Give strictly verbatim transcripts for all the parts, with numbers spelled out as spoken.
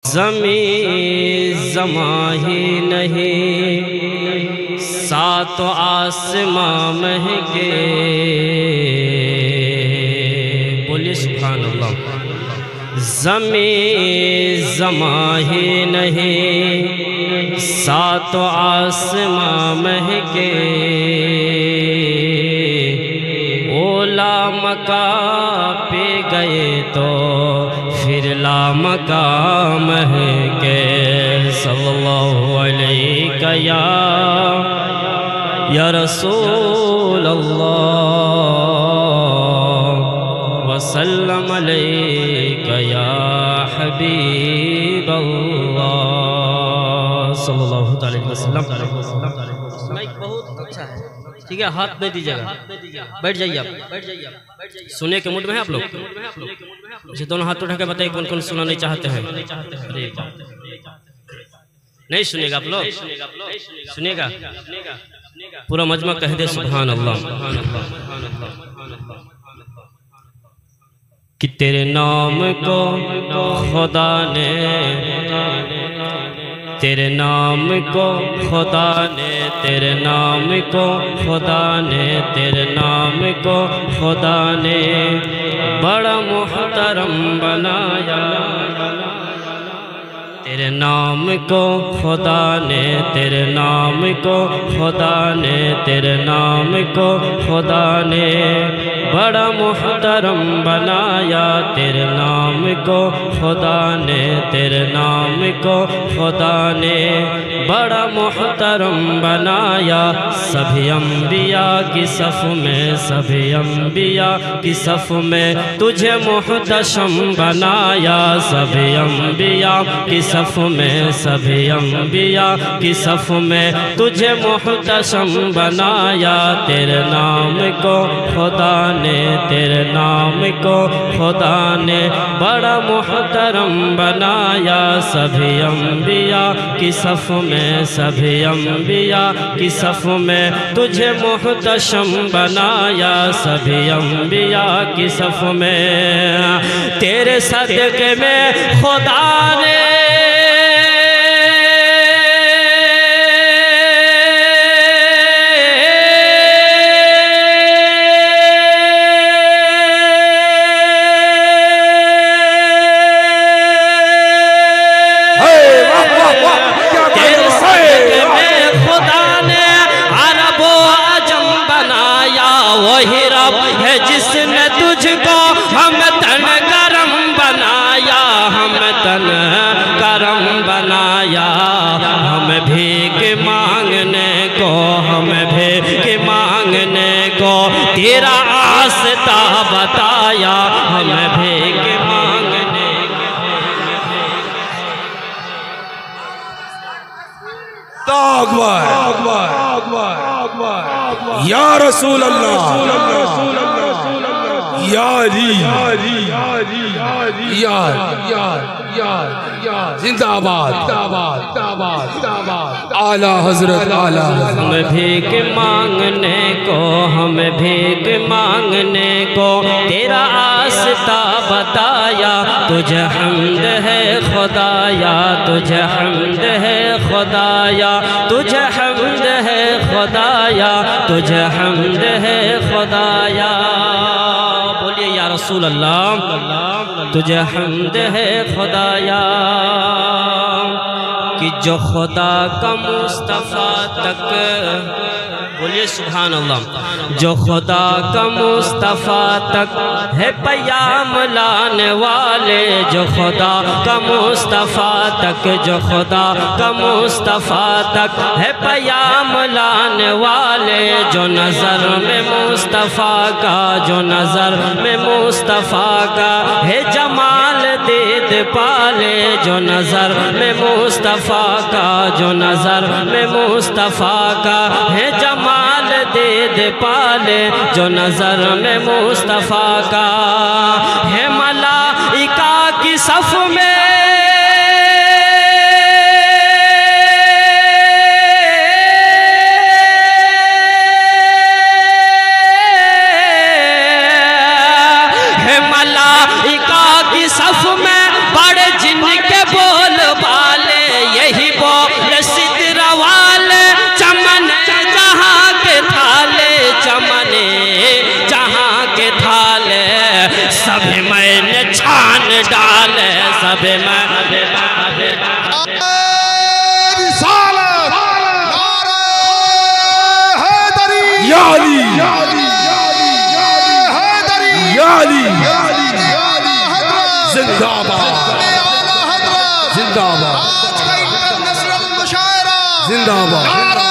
زمین زماں ہی نہیں سات آسماں مہنگے بولیے سبحان اللہ زمین زماں ہی نہیں سات آسماں مہنگے اولا مکان پہ گئے تو پھر لا مقام ہے کہ صلی اللہ علیہ یا یا رسول اللہ وسلم علیہ یا حبیب اللہ صلی اللہ علیہ وسلم. مائک بہت اچھا ہے ٹھیک ہے ہاتھ نہیں دیجیے گا بیٹھ جائیے آپ سننے کے موڈ میں ہیں آپ لوگ اسے دونوں ہاتھ اٹھا کے بتائیے کون کون سننا نہیں چاہتے ہیں نہیں سنیے گا آپ لوگ سنیے گا پورا مجمع کہہ دے سبحان اللہ کہ تیرے نام کو خدا نے تیرے نام کو خدا نے تیرے نام کو خدا نے تیرے نام کو خدا نے بڑا محترم بنایا تیرے نام کو خدا نے تیرے نام کو خدا نے تیرے نام کو خدا نے بڑا محترم بنایا تیرے نام کو خدا نے تیرے نام کو خدا نے بڑا محترم بنایا سبھی انبیاء کی صف میں سبھی انبیاء کی صف میں تجھے محتشم بنایا سبھی انبیاء کی صف میں سبھی انبیاء کی صف میں تجھے محتشم بنایا تیرے نام کو خدا نے تیرے نام کو خدا نے بڑا محترم بنایا سبھی انبیاء کی صف میں سبھی انبیاء کی صف میں تجھے محتشم بنایا سبھی انبیاء کی صف میں تیرے صدقے میں خدا نے وہی رب ہے جس نے تجھ کو ہم تن کرم بنایا ہم تن کرم بنایا ہم بھیک مانگنے کو ہم بھیک مانگنے کو تیرا آستہ بتایا ہم بھیک مانگنے یا رسول اللہ یا علی یا زندہ آباد اعلیٰ حضرت اعلیٰ ہم بھیک مانگنے کو ہم بھیک مانگنے کو تیرا آستہ بتایا تجھے حمد ہے خدایا تجھے حمد ہے خدایا تجھے حمد ہے خدایا تجھے حمد ہے خدایا بولیے یا رسول اللہ تجھے حمد ہے خدایا کہ جو خدا کا مصطفیٰ تک بولیے سبحان اللہ جو خدا کا مصطفیٰ تک ہے پیام لانے والے جو خدا کا مصطفیٰ تک جو خدا کا مصطفیٰ تک ہے پیام لانے والے جو نظر میں مصطفیٰ کا جو نظر میں مصطفیٰ کا ہے جمال دید پالے جو نظر میں مصطفیٰ کا جو نظر میں مصطفیٰ کا ہے جمال دید پالے جو نظر میں مصطفیٰ کا ہے ملائکہ کی صف میں ہے ملائکہ کی صف میں بڑے جن کے بول یا علی یا علی زندہ باد زندہ باد زندہ باد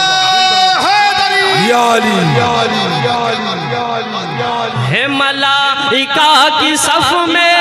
یا علی ہے ملائکہ کی صف میں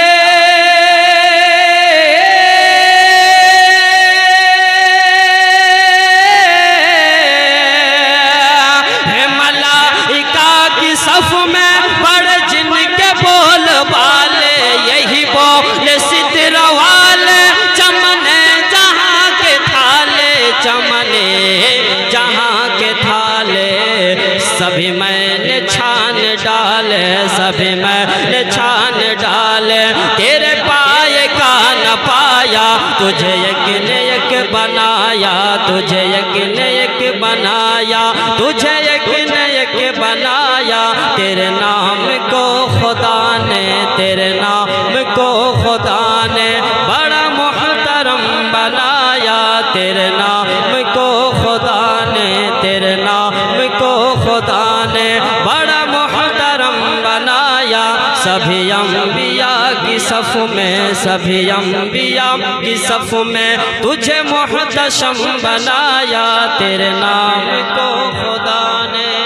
ہے ملائکہ کی صف میں بڑے جن کے بول بالے یہی بول ستر والے چمنے جہاں کے تھالے چمنے جہاں کے تھالے سبھی میں نے چھان ڈالے سبھی میں نے چھان ڈالے تیرے پائے کا نہ پایا تجھے یک نے یک بنایا تجھے یک نے یک بنایا تجھے یک نے یک بنایا تیرے نام کو خدا نے تیرے نام کو خدا نے بڑا محترم بنایا تیرے نام کو خدا نے تیرے نام کو خدا نے بڑا محترم بنایا سبھی انبیاء کی صف میں سبھی انبیاء کی صف میں تجھے محتشم بنایا تیرے نام کو خدا نے